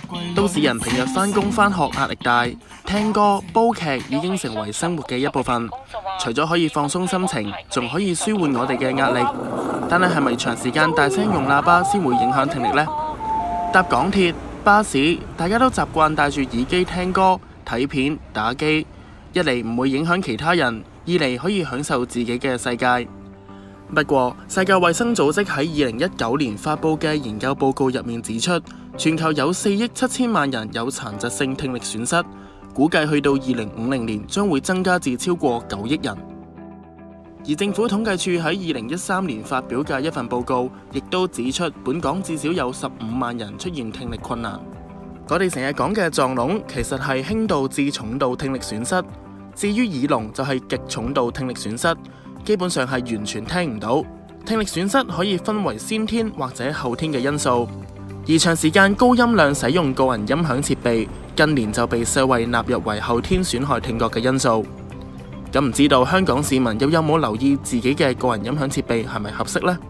都市人平日返工返學壓力大，聽歌煲劇已經成為生活嘅一部分。除咗可以放鬆心情，仲可以舒緩我哋嘅壓力。但係咪長時間大聲用喇叭先會影響聽力呢？搭港鐵、巴士，大家都習慣戴住耳機聽歌、睇片、打機，一嚟唔會影響其他人，二嚟可以享受自己嘅世界。不過，世界衛生組織喺2019年發布嘅研究報告入面指出，全球有4億7千萬人有殘疾性聽力損失，估計去到2050年將會增加至超過9億人。而政府統計處喺2013年發表嘅一份報告，亦都指出本港至少有15萬人出現聽力困難。我哋成日講嘅撞聾，其實係輕度至重度聽力損失，至於耳聾就係極重度聽力損失。基本上係完全聽唔到。聽力損失可以分為先天或者後天嘅因素，而長時間高音量使用個人音響設備，近年就被世衛納入為後天損害聽覺嘅因素。咁唔知道香港市民又有冇留意自己嘅個人音響設備係咪合適呢？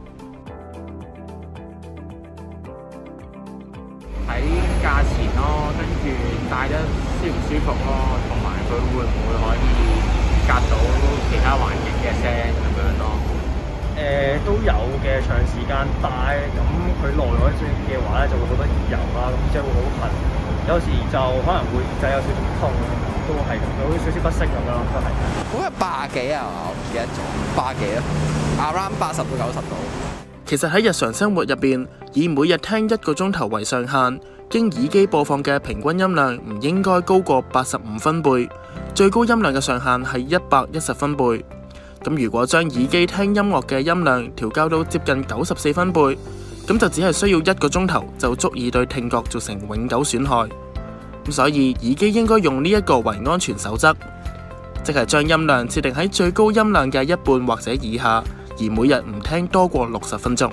睇價錢咯，跟住戴得舒唔舒服咯，同埋佢會唔會可以隔到其他環境嘅聲咁樣咯？ 都有嘅，長時間戴，咁佢耐咗嘅話咧，就會覺得耳油啦，咁即係會好痕。有時就可能會耳仔有少少痛，都係有少少不適咁樣咯，都係。 好似80幾啊，我唔記得咗，80幾咯 ，around 80到90度。 其實喺日常生活入邊，以每日聽1個鐘頭為上限，經耳機播放嘅平均音量唔應該高過85分貝，最高音量嘅上限係110分貝。咁如果將耳機聽音樂嘅音量調校到接近94分貝，咁就只係需要1個鐘頭就足以對聽覺造成永久損害。咁所以耳機應該用呢一個為安全守則，即係將音量設定喺最高音量嘅一半或者以下，而每日唔聽多過60分鐘。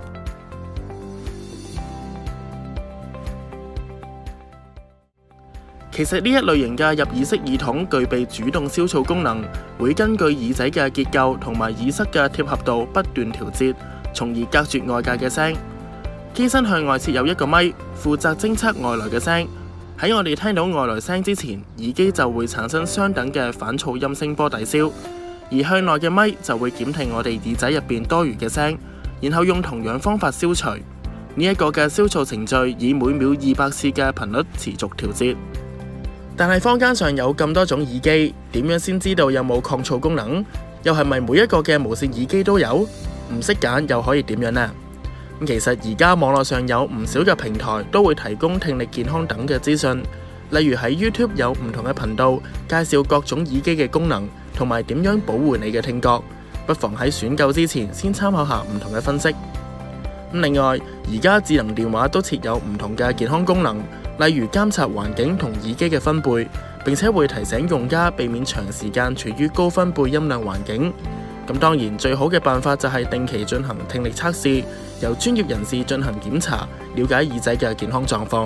其實呢一類型嘅入耳式耳筒具備主動消噪功能，會根據耳仔嘅結構同埋耳塞嘅貼合度不斷調節，從而隔絕外界嘅聲。機身向外設有一個咪，負責偵測外來嘅聲。喺我哋聽到外來聲之前，耳機就會產生相等嘅反噪音聲波抵消，而向內嘅咪就會檢聽我哋耳仔入邊多餘嘅聲，然後用同樣方法消除。呢一個嘅消噪程序以每秒200次嘅頻率持續調節。但係坊間上有咁多種耳機，點樣先知道有冇抗噪功能？又係咪每一個嘅無線耳機都有？唔識揀又可以點樣呢？咁其實而家網絡上有唔少嘅平台都會提供聽力健康等嘅資訊，例如喺 YouTube 有唔同嘅頻道介紹各種耳機嘅功能，同埋點樣保護你嘅聽覺。不妨喺選購之前先參考下唔同嘅分析。另外，而家智能電話都設有唔同嘅健康功能，例如監察環境同耳機嘅分貝，並且會提醒用家避免長時間處於高分貝音量環境。咁當然最好嘅辦法就係定期進行聽力測試，由專業人士進行檢查，了解耳仔嘅健康狀況。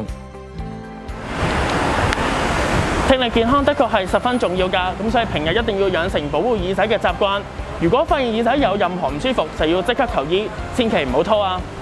聽力健康的確係十分重要㗎，咁所以平日一定要養成保護耳仔嘅習慣。如果發現耳仔有任何唔舒服，就要即刻求醫，千祈唔好拖啊！